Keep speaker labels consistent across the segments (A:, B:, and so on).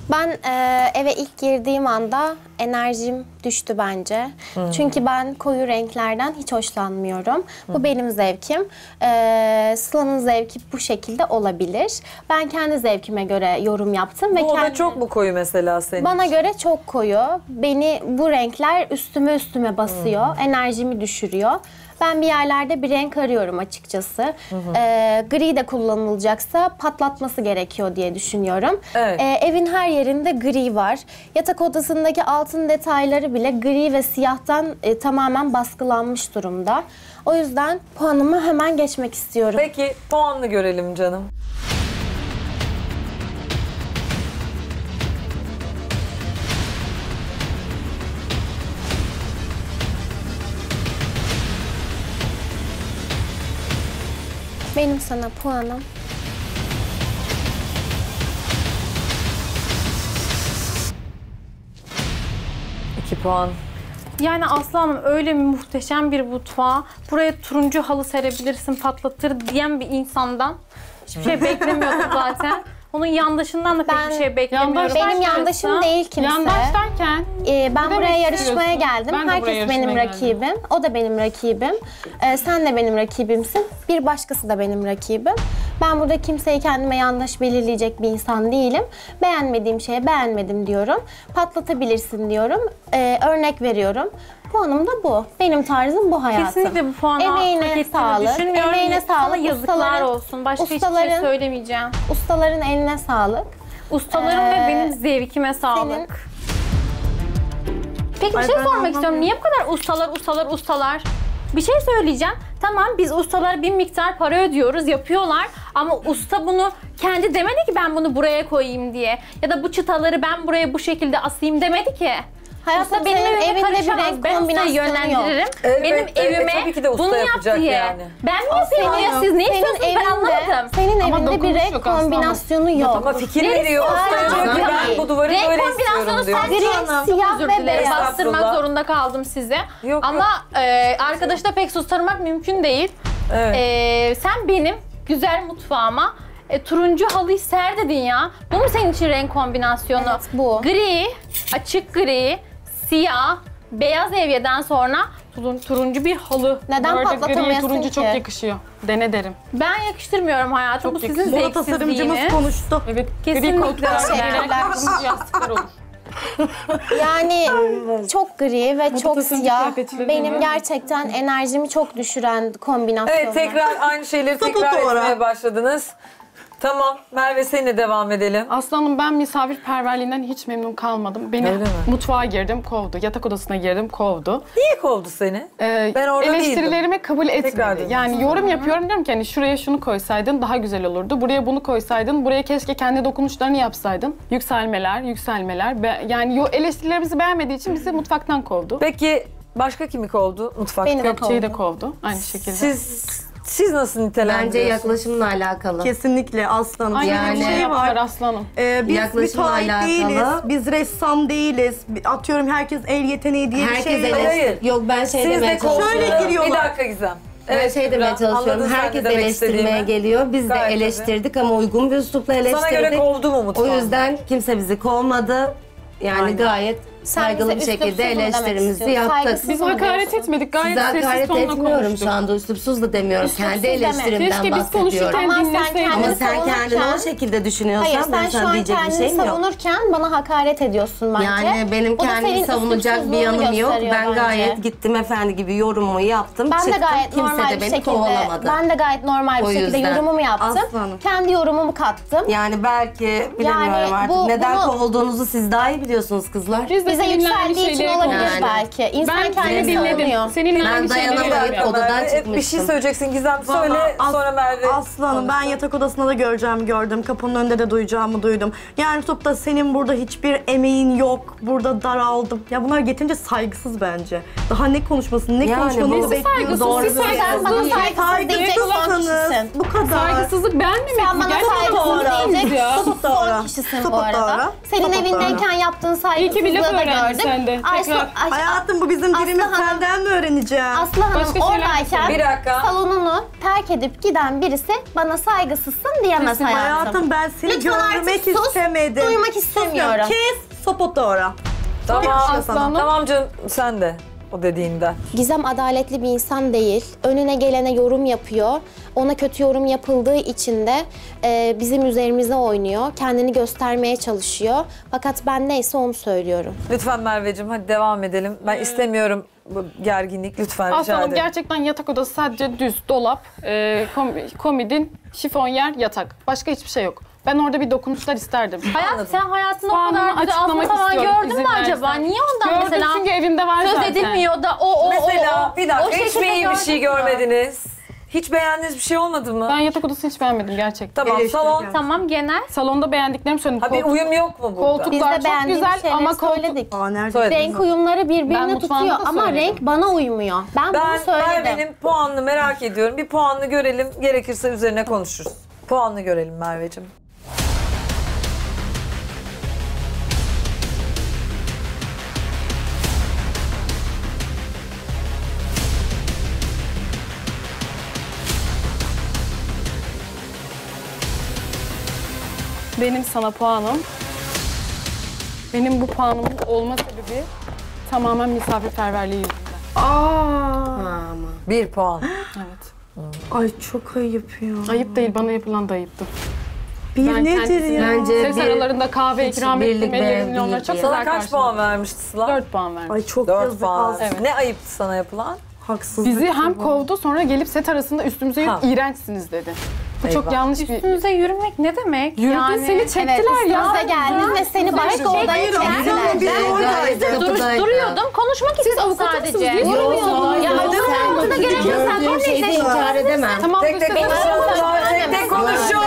A: Ben eve ilk girdiğim anda enerjim düştü bence. Çünkü ben koyu renklerden hiç hoşlanmıyorum. Bu benim zevkim. Sıla'nın zevki bu şekilde olabilir. Ben kendi zevkime göre yorum yaptım.
B: Bu oda çok mu koyu mesela senin?
A: Bana göre çok koyu. Beni bu renkler üstüme basıyor. Enerjimi düşürüyor. Ben bir yerlerde bir renk arıyorum açıkçası. Gri de kullanılacaksa patlatması gerekiyor diye düşünüyorum.
B: Evet.
A: Evin her yerinde gri var. Yatak odasındaki altın detayları bile gri ve siyahtan tamamen baskılanmış durumda. O yüzden puanımı hemen geçmek istiyorum.
B: Peki puanını görelim canım.
A: Benim sana puanım
B: 2 puan.
C: Yani Aslı Hanım öyle muhteşem bir mutfağa buraya turuncu halı serebilirsin patlatır diyen bir insandan hiçbir şey beklemiyordum zaten. Onun yandaşından da pek bir şey beklemiyorum.
A: Benim yandaşım değil kimse.
C: Yandaş derken?
A: Ben buraya yarışmaya geldim.
C: Ben de buraya
A: Herkes
C: yarışmaya
A: benim
C: geldim.
A: rakibim. O da benim rakibim. Sen de benim rakibimsin. Bir başkası da benim rakibim. Ben burada kimseyi kendime yandaş belirleyecek bir insan değilim. Beğenmediğim şeye beğenmedim diyorum. Patlatabilirsin diyorum. Örnek veriyorum. Puanım da bu. Benim tarzım bu hayatım.
C: Kesinlikle bu puanı hak
A: Emeğine
C: ettiğini
A: sağlık.
C: düşünmüyorum.
A: Emeğine
C: Sana
A: sağlık.
C: yazıklar olsun. Başka hiçbir şey söylemeyeceğim.
A: Ustaların eline sağlık.
C: Ustaların ve benim zevkime sağlık.
A: senin-
C: Peki bir şey sormak istiyorum. Niye bu kadar ustalar? Bir şey söyleyeceğim. Tamam biz ustalara bir miktar para ödüyoruz, yapıyorlar. Ama usta bunu kendi demedi ki ben bunu buraya koyayım diye. Ya da bu çıtaları ben buraya bu şekilde asayım demedi ki.
A: Hayatta benim evinde bir renk
C: Ben ustayı
A: kombinasyonu yok.
C: yönlendiririm.
B: Evet,
C: Benim
B: evet,
C: evime
B: tabii ki de usta
C: bunu yap
B: yapacak
C: diye.
B: yani.
C: Ben mi yapayım ya? Siz ne istiyorsunuz ben anlamadım.
A: Senin
D: Ama
A: evinde bir
D: dokunuş
A: renk
D: yok aslında.
A: kombinasyonu yok.
B: Ama fikir
C: Neresi
B: veriyor.
C: var?
B: Usta diyor ki ben bu duvarı
C: Renk
B: böyle
C: kombinasyonu
B: istiyorum diyor.
C: sadece
A: Gri, siyah
C: özür
A: ve
C: dilerim.
A: beyaz.
C: Bastırmak
B: Estağfurullah.
C: zorunda kaldım size.
B: Yok,
C: Ama arkadaşı da pek susturmak mümkün değil.
B: Evet.
C: Sen benim güzel mutfağıma turuncu halıyı ser dedin ya. Bu mu senin için renk kombinasyonu?
A: Evet, bu.
C: Gri, açık gri, siyah, beyaz evyeden sonra turuncu bir halı.
A: Neden
D: Böyle
A: patlatamıyorsun
D: turuncu
A: ki?
D: çok yakışıyor. Dene derim.
C: Ben yakıştırmıyorum hayatım. Bu sizin
E: Moda tasarımcımız
C: zevksizliğiniz.
E: konuştu.
D: Evet.
C: Kesinlikle
D: Gri koltuklar,
C: öyle.
D: gri turuncu yastıklar olur.
A: Yani çok gri ve çok
D: tasarımcı
A: siyah.
D: kıyafetleri
A: Benim
D: var.
A: gerçekten enerjimi çok düşüren kombinasyonlar.
B: Evet tekrar aynı şeyleri tekrar
E: Sabotora.
B: etmeye başladınız. Tamam Merve seninle devam edelim.
D: Aslanım ben misafirperverliğinden hiç memnun kalmadım. Beni
B: Öyle mi?
D: mutfağa girdim kovdu. Yatak odasına girdim kovdu.
B: Niye kovdu seni? Ben orada değildim.
D: Eleştirilerimi kabul
B: Tekrar
D: etmedi.
B: dedim.
D: Yani yorum yapıyorum diyorum ki hani şuraya şunu koysaydın daha güzel olurdu. Buraya bunu koysaydın. Buraya keşke kendi dokunuşlarını yapsaydın. Yükselmeler. Yani eleştirilerimizi beğenmediği için bizi mutfaktan kovdu.
B: Peki başka kimi kovdu mutfakta?
A: Beni de
D: Gökçe'yi de kovdu aynı şekilde.
B: Siz nasıl nitelendiriyorsunuz?
F: Bence yaklaşımla alakalı.
E: Kesinlikle aslanım.
D: Aynı
E: Yani
D: bir şey
E: şey
D: yaptılar
E: var.
D: aslanım.
E: Biz
F: Yaklaşımla
E: müteahhit
F: alakalı.
E: değiliz. Biz ressam değiliz. Atıyorum herkes el yeteneği diye
F: Herkes
E: bir şey yok.
B: Hayır.
F: Yok ben şey
B: Siz
F: demeye
B: de kovdunuz.
F: çalışıyorum.
E: Şöyle giriyorlar.
B: Bir dakika Gizem.
F: Ben şey demeye
B: Kübra,
F: çalışıyorum.
B: anladın sen
F: Herkes
B: ne demek
F: eleştirmeye
B: istediğimi.
F: geliyor. Biz de
B: Gayet tabii.
F: eleştirdik ama uygun bir üslupla
B: Sana göre
F: eleştirdik.
B: kovdu mu
F: O
B: mutfağı?
F: yüzden kimse bizi kovmadı. Yani
B: Aynen.
F: gayet
A: Sen
F: saygılı bir
A: bize
F: şekilde
A: üslupsuz mu demek
F: eleştirimizi
A: istiyorsun?
F: yaptık.
A: Saygısız
D: Biz
A: mı
D: hakaret
A: diyorsun?
D: etmedik. Gayet
F: Size
D: sessiz
F: hakaret
D: tonla
F: etmiyorum
D: konuştuk.
F: şu anda. Üslupsuz da demiyorum. Kendi
A: deme.
F: eleştirimden
D: Keşke biz
F: bahsediyorum.
D: konuşurken
A: Ama sen
D: dinleseydin.
F: Ama
A: kendini
F: sen kendini o
A: savunurken-
F: şekilde düşünüyorsan
A: Hayır
F: ben
A: sen şu
F: sana
A: an
F: diyecek bir
A: kendini
F: şeyim yok.
A: savunurken bana hakaret ediyorsun bence.
F: Yani benim
A: Bu da
F: kendimi
A: senin
F: savunacak bir
A: üslupsuzluğunu
F: yanım yok.
A: gösteriyor
F: Ben
A: bence.
F: gayet gittim efendi gibi yorumumu yaptım.
A: Ben de
F: çıktım.
A: gayet
F: Kimse
A: normal
F: de
A: bir
F: beni
A: şekilde,
F: kovalamadı.
A: ben de gayet normal
F: O
A: bir şekilde
F: yüzden.
A: yorumumu yaptım.
E: Aslanım.
A: Kendi yorumumu kattım.
F: Yani belki bilemiyorum artık. Neden kovulduğunuzu siz daha iyi biliyorsunuz kızlar.
D: Biz de
A: Bize
D: seninle aynı
A: yükseldiği için
D: şeyleri
A: olabilir
F: Yani.
A: belki. İnsan
D: Ben
A: kendini
D: seni
A: savunuyor.
D: dinledim. Seninle
F: Ben
D: aynı şeyleri
F: dayanamayıp
D: yapıyorum.
F: odadan
B: Merve, bir şey
F: çıkmıştım.
B: söyleyeceksin Gizem. Söyle
E: Vallahi
B: sonra Merve.
E: Aslanım ben yatak odasında da göreceğimi gördüm. Kapının önünde de duyacağımı duydum. Yani tutup da senin burada hiçbir emeğin yok. Burada daraldım. Ya bunlar getirince saygısız bence. Daha ne konuşmasını, ne
F: Yani
E: konuşmanızı
F: bu
E: bekliyorum.
D: saygısız,
E: Doğru
D: siz
E: söylüyorsun.
A: Sen bana saygısız diyecek son
E: Saygısızsanız
A: kişisin.
E: bu kadar.
D: Saygısızlık beğenmemek
A: Sen
D: mi?
A: bana
D: Gerçekten
A: saygısız
E: doğru.
A: diyecek
D: ya.
A: son kişisin bu
E: Sapık
A: arada.
E: doğru.
A: Senin
E: Sapık
A: evindeyken yaptığın
D: İyi ki bir laf
A: saygısızlığı da
D: öğrendin
A: gördüm.
D: sen de. Tekrar.
E: Hayatım bu bizim
A: Aslı
E: dilimiz,
A: Hanım-
E: senden mi öğreneceğim?
A: Aslı Hanım
D: Başka şeyler
A: oradayken
B: Bir dakika.
A: salonunu terk edip giden birisi bana saygısızsın diyemez
D: Kesin
A: hayatım.
E: Hayatım ben seni
A: Lütfen
E: görmek
A: artık sus,
E: istemedim.
A: duymak istemiyorum.
E: Kes, sopotu ora.
B: Tamam.
E: Yakışıyor sana.
B: Tamam canım sen de o dediğinde.
A: Gizem adaletli bir insan değil. Önüne gelene yorum yapıyor. Ona kötü yorum yapıldığı için de bizim üzerimize oynuyor. Kendini göstermeye çalışıyor. Fakat ben neyse onu söylüyorum.
B: Lütfen Merveciğim hadi devam edelim. Ben istemiyorum bu gerginlik lütfen rica
D: Aslanım
B: ederim.
D: gerçekten yatak odası sadece düz, dolap, komodin, şifonyer, yatak. Başka hiçbir şey yok. Ben orada bir dokunuşlar isterdim.
C: Hayat, sen hayatında o
D: Puanımı
C: kadar güzel
D: açıklamak
C: asma falan
D: istiyorum,
C: gördün
D: izin
C: mü acaba?
D: verirsen.
C: Niye ondan
D: Gördüm
C: mesela
D: çünkü evimde var
C: söz
D: zaten.
C: edilmiyor da o
B: Mesela bir
C: o
B: dakika hiç
C: şekilde
B: mi iyi bir şey
C: gördün mü?
B: görmediniz? Hiç beğendiğiniz bir şey olmadı mı?
D: Ben yatak odasını hiç beğenmedim gerçekten.
B: Tamam salon.
C: Tamam, genel.
D: Salonda beğendiklerimi söyledim.
B: Ha bir uyum yok mu burada?
D: koltuklar
A: Biz de
D: çok
A: beğendiğimiz
D: güzel
A: şeyleri
D: ama koltuk...
A: söyledik.
E: Aa nerede?
B: Söyledim.
A: Renk uyumları
D: Ben
A: birbirini
D: mutfağımda
A: tutuyor
D: da
A: ama
D: söyledim.
A: renk bana uymuyor. Ben bunu
B: Ben
A: söyledim.
B: Merve'nin puanını merak ediyorum. Bir puanını görelim. Gerekirse üzerine konuşuruz. Puanını görelim Merveciğim.
D: Benim sana puanım. Benim bu puanımın olma sebebi tamamen misafirperverliği yüzünden.
B: Bir puan.
D: Evet.
E: Ay çok ayıp ya.
D: Ayıp değil, bana yapılan da ayıptı.
E: Bir
D: Ben
E: nedir
D: kendisine-
E: ya?
F: Bence
D: Ses
F: bir-
D: aralarında kahve
F: hiç
D: ikram
F: birlik
D: ettim,
F: ve
D: ellerimle onları
F: değil
D: çok
F: diye.
D: güzel
B: Sana kaç
D: karşıladım.
B: puan vermişti Sıla?
D: 4 puan verdim.
E: Ay çok
B: 4
E: yazık
B: puan.
E: Aslı.
D: Evet.
B: Ne ayıptı sana yapılan?
E: Haksızlık.
D: Bizi hem
E: bu.
D: kovdu sonra gelip set arasında üstümüze
B: Ha.
D: yürüyüp iğrençsiniz dedi. Bu çok
B: Eyvah.
D: yanlış bir...
C: Üstünüze yürümek ne demek?
D: Yürüdü seni çektiler
A: Evet,
D: ya.
A: üstümüze geldiniz ve seni başka odaya
E: Hayır,
A: çektiler.
E: biz oradaydık.
C: Duruyordum, konuşmak istedim
A: avukatsınız,
C: sadece.
A: değil mi?
C: Durmuyordum. Ya avukatlığa gerekirse sen
F: Gördüğüm şeyde inkar edemem.
D: Tamam,
B: Tek tek
D: biz de-
B: konuşalım. Tek tek konuşun.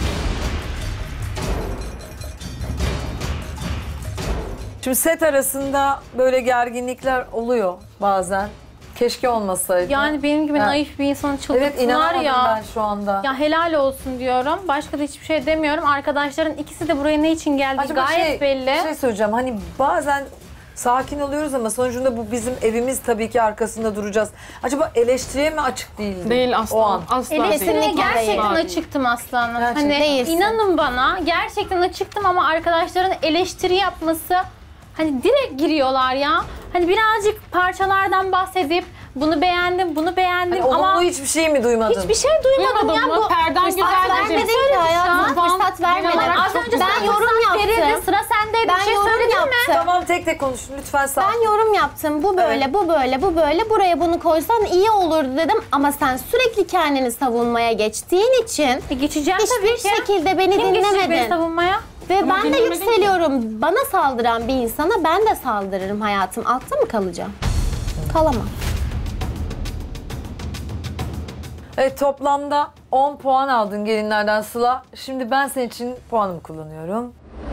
B: Şimdi set arasında böyle gerginlikler oluyor bazen. Keşke olmasaydı.
C: Yani benim gibi
B: Ha.
C: naif bir insanı
B: evet
C: çıldırttılar
B: inanamadım
C: ya.
B: ben şu anda.
C: Ya helal olsun diyorum. Başka da hiçbir şey demiyorum. Arkadaşların ikisi de buraya ne için geldi
B: Acaba
C: gayet belli.
B: Bir şey söyleyeceğim. Hani bazen sakin oluyoruz ama sonucunda bu bizim evimiz, tabii ki arkasında duracağız. Acaba eleştiriye mi açık değildi?
D: Değil asla.
B: O an.
D: Asla
C: Eleştiriye
D: değil.
C: gerçekten
D: Değil.
C: açıktım aslanım.
B: Gerçekten.
C: Hani
A: Değilsin.
C: inanın bana gerçekten açıktım ama arkadaşların eleştiri yapması hani direkt giriyorlar ya. Hani birazcık parçalardan bahsedip bunu beğendim, bunu beğendim
B: Hani
C: ama
B: olumlu hiçbir şey mi duymadın?
C: hiçbir şey duymadım
D: Duymadın
C: ya.
D: mı?
C: Bu
D: Perden
C: fırsat
D: güzel
C: vermedin
D: dedi.
C: ki
A: hayatım,
C: Puan
A: fırsat vermedin.
C: genel olarak
A: Az
C: çok
A: önce
C: güzel.
A: ben yorum
C: Fırsat verildi,
A: yaptım.
C: sıra sendeydi.
A: Ben
C: Bir şey
A: yorum
C: söyledin mi?
A: yaptım.
B: Tamam tek tek konuşun lütfen sağ.
A: Ben yorum yaptım. Bu böyle,
B: Evet.
A: bu böyle, bu böyle. Buraya bunu koysan iyi olurdu dedim. Ama sen sürekli kendini savunmaya geçtiğin için
C: Geçeceğim tabii
A: hiçbir
C: ki.
A: şekilde beni
C: Kim geçecek beni
A: dinlemedin.
C: savunmaya?
A: Ve
D: Ama
A: ben de
D: dinlemedin
A: yükseliyorum. Bana saldıran bir insana ben de saldırırım hayatım. Altta mı kalacağım? Kalamam.
B: Evet toplamda 10 puan aldın gelinlerden Sıla. Şimdi ben senin için puanımı kullanıyorum.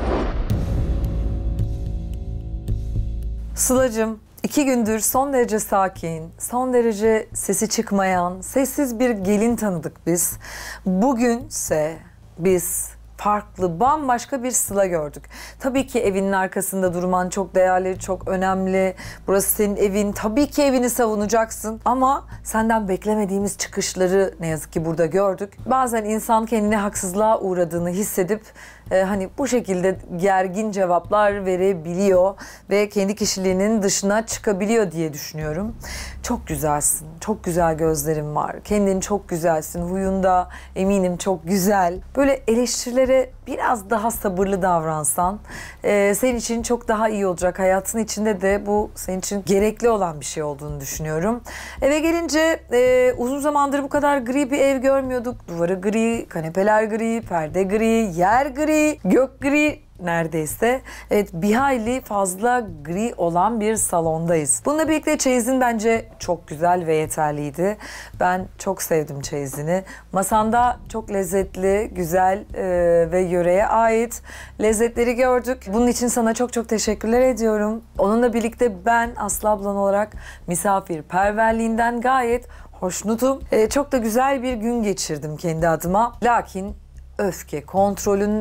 B: Sıla'cığım 2 gündür son derece sakin, son derece sesi çıkmayan, sessiz bir gelin tanıdık biz. Bugünse biz farklı, bambaşka bir Sıla gördük. Tabii ki evinin arkasında durman çok değerli, çok önemli. Burası senin evin. Tabii ki evini savunacaksın. Ama senden beklemediğimiz çıkışları ne yazık ki burada gördük. Bazen insan kendine haksızlığa uğradığını hissedip hani bu şekilde gergin cevaplar verebiliyor ve kendi kişiliğinin dışına çıkabiliyor diye düşünüyorum. Çok güzelsin, çok güzel gözlerin var. Kendin çok güzelsin, huyunda eminim çok güzel. Böyle eleştirilere biraz daha sabırlı davransan senin için çok daha iyi olacak. Hayatın içinde de bu senin için gerekli olan bir şey olduğunu düşünüyorum. Eve gelince uzun zamandır bu kadar gri bir ev görmüyorduk. Duvarı gri, kanepeler gri, perde gri, yer gri, gök gri neredeyse. Evet bir hayli fazla gri olan bir salondayız. Bununla birlikte çeyizin bence çok güzel ve yeterliydi. Ben çok sevdim çeyizini. Masanda çok lezzetli, güzel ve yöreye ait lezzetleri gördük. Bunun için sana çok çok teşekkürler ediyorum. Onunla birlikte ben Aslı ablan olarak misafirperverliğinden gayet hoşnutum. Çok da güzel bir gün geçirdim kendi adıma. Lakin öfke kontrolün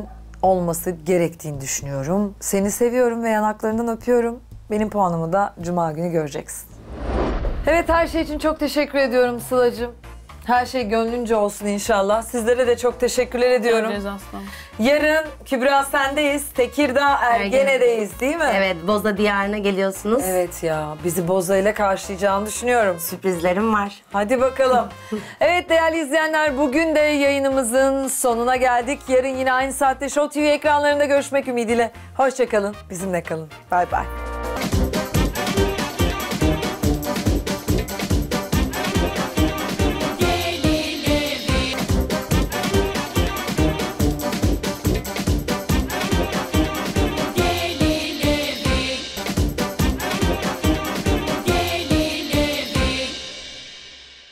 B: olması gerektiğini düşünüyorum. Seni seviyorum ve yanaklarından öpüyorum. Benim puanımı da Cuma günü göreceksin. Evet, her şey için çok teşekkür ediyorum Sıla'cığım. Her şey gönlünce olsun inşallah. Sizlere de çok teşekkürler ediyorum.
D: Göreceğiz aslanım.
B: Yarın Kübra sendeyiz. Tekirdağ Ergene'deyiz değil mi?
F: Evet, Boza Diyarı'na geliyorsunuz.
B: Evet ya, bizi Boza ile karşılayacağını düşünüyorum.
F: Sürprizlerim var.
B: Hadi bakalım. Evet değerli izleyenler, bugün de yayınımızın sonuna geldik. Yarın yine aynı saatte Show TV ekranlarında görüşmek ümidiyle. Hoşça kalın, bizimle kalın. Bay bay.